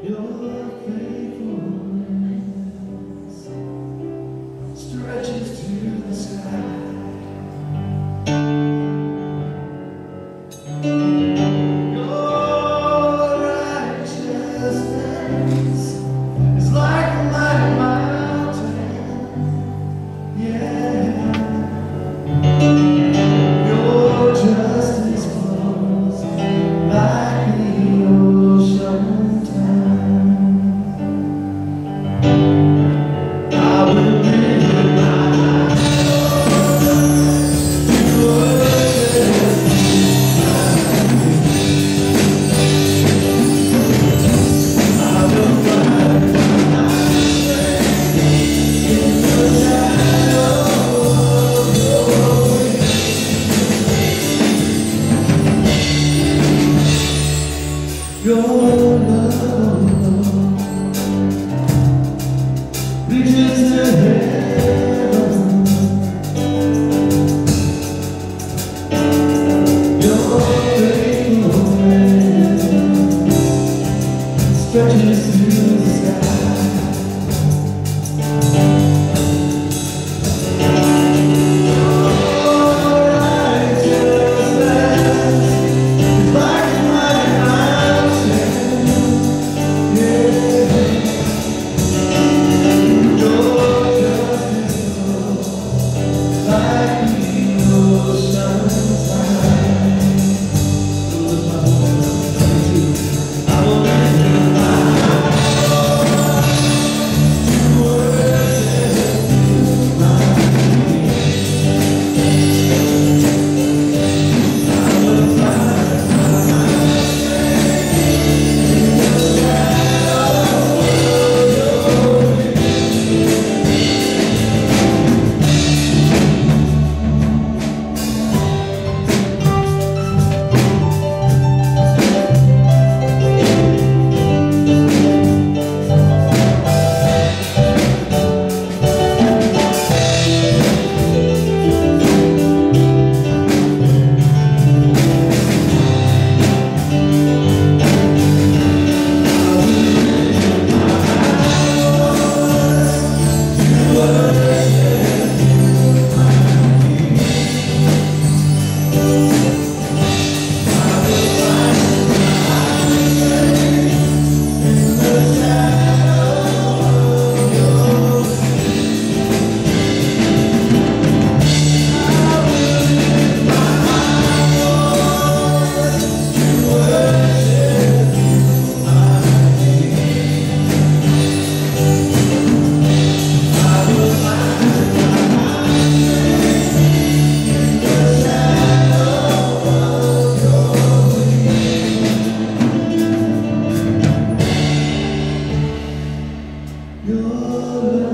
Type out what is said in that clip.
Your faithfulness stretches to the sky. Your righteousness is like a mighty mountain. Yeah. Your justice flows like the ocean. I will live my life to worship I will find my strength in the shadow of your wings. Your love reaches to heaven. Your faithfulness stretches to the sky. Your righteousness is like a mighty mountain. Yeah. Your love